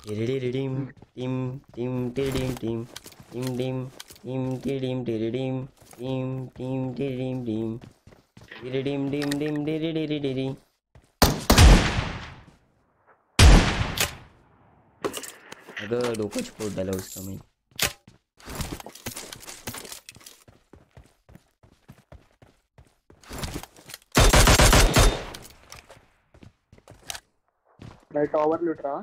टिरिडिम टिम टिम टिरिडिम टिम टिम टिम टिम टिरिडिम टिरिडिम टिम टिम टिरिडिम टिम टिरिडिम डिम डिम टिरिडिरिडिरि। अगर डोको छोड़ डाला उसका मैं। मैं टावर लूट रहा।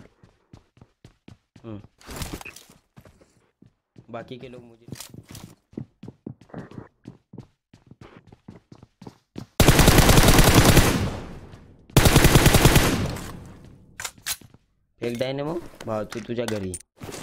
बाकी के लोग मुझे फेक डायनेमो भाव तू तुझ्या घरी।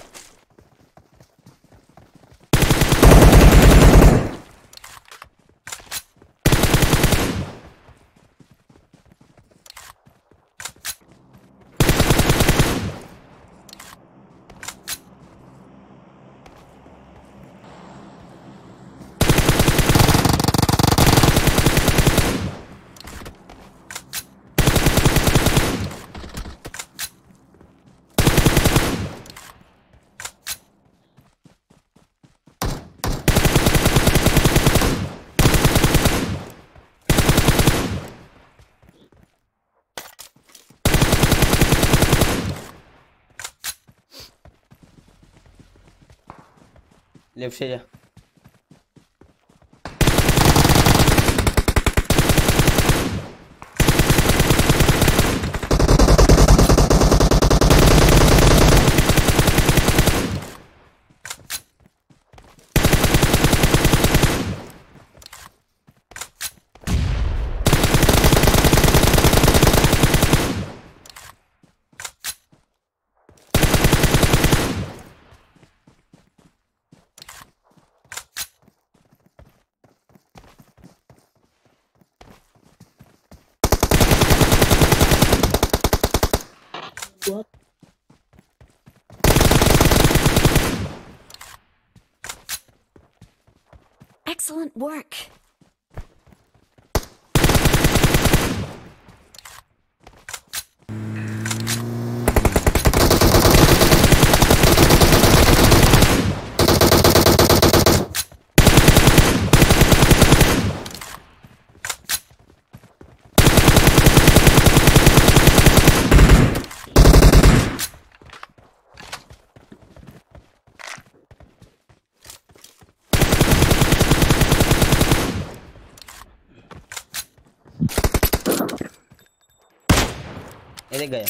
लेफ्ट से जा। Excellent work. ये गया।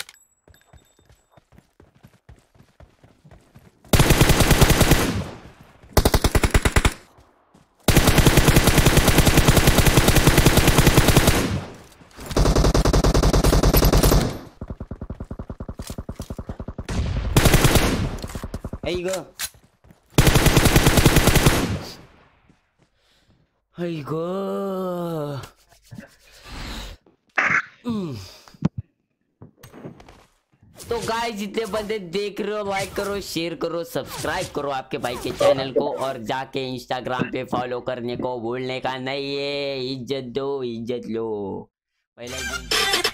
Hey go. Hey go. तो गाइस जितने बंदे देख रहे हो लाइक करो, शेयर करो, सब्सक्राइब करो आपके भाई के चैनल को और जाके इंस्टाग्राम पे फॉलो करने को भूलने का नहीं है। इज्जत दो, इज्जत लो। पहले